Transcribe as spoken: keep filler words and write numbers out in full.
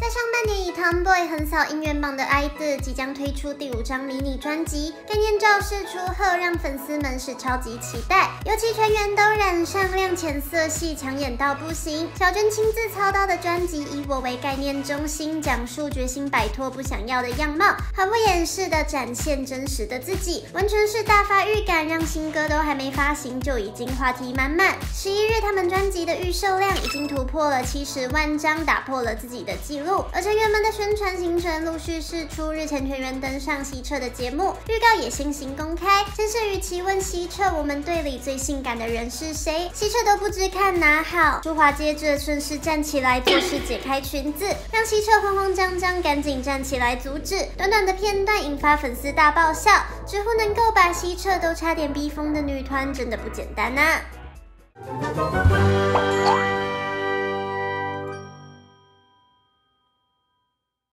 在上半年以 Tomboy 横扫音源榜的 I D E 即将推出第五张迷你专辑，概念照释出后，让粉丝们是超级期待。尤其全员都染上亮浅色系，抢眼到不行。小娟亲自操刀的专辑以我为概念中心，讲述决心摆脱不想要的样貌，毫不掩饰的展现真实的自己，完全是大发预感，让新歌都还没发行就已经话题满满。十一日，他们专辑的预售量已经突破了七十万张，打破了自己的纪录。而成员们的宣传行程陆续释出，日前全员登上希澈的节目，预告也先行公开。先是与其问希澈我们队里最性感的人是谁，希澈都不知看哪好。舒华接着顺势站起来，做事解开裙子，让希澈慌慌张张，赶紧站起来阻止。短短的片段引发粉丝大爆笑，直呼能够把希澈都差点逼疯的女团真的不简单啊！